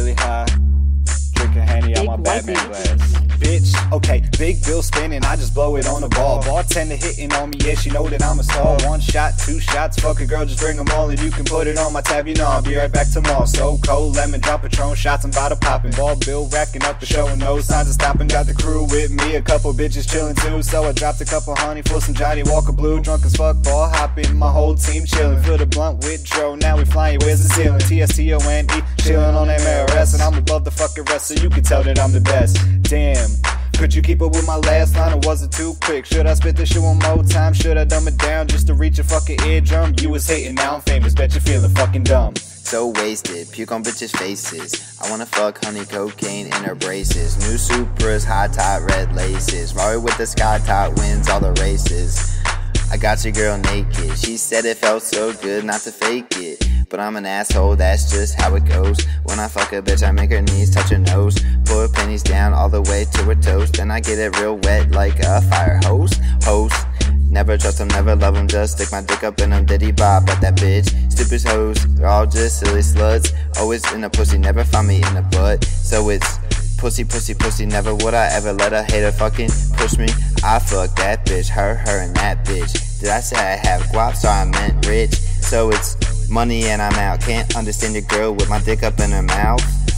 really high, drinking Henny on my Batman glass. Bitch, okay, big bill spinning, I just blow it on the ball. Bartender hitting on me, yeah, she know that I'm a star. One shot, two shots, fuck a girl, just bring them all and you can put it on my tab, you know I'll be right back tomorrow. So cold, lemon drop Patron shots, I'm about to poppin'. Ball bill racking up and showing no signs of stopping. Got the crew with me, a couple bitches chillin' too. So I dropped a couple honey for some Johnny Walker Blue. Drunk as fuck, ball hopping, my whole team chillin'. Fill the blunt with Dro, now we flying, where's the ceiling? TSTONE, chillin' on MRS, and I'm above the fucking rest, so you can tell that I'm the best. Damn. Could you keep up with my last line or was it too quick? Should I spit this shit one more time? Should I dumb it down just to reach a fucking eardrum? You was hating, now I'm famous, bet you feeling fucking dumb. So wasted, puke on bitches' faces. I wanna fuck honey cocaine in her braces. New Supras, high top red laces. Rory with the sky top wins all the races. I got your girl naked. She said it felt so good not to fake it. But I'm an asshole, that's just how it goes. When I fuck a bitch, I make her knees touch her nose. Pour her panties down all the way to her toes. Then I get it real wet like a fire hose. Never trust them, never love them, just stick my dick up in them, diddy bop at that bitch. Stupid hoes, they're all just silly sluts. Always in a pussy, never find me in the butt. So it's pussy, pussy, pussy, never would I ever let a hater fucking push me. I fuck that bitch, her, and that bitch. Did I say I have guap? Sorry, I meant rich. So it's money and I'm out. Can't understand your girl with my dick up in her mouth.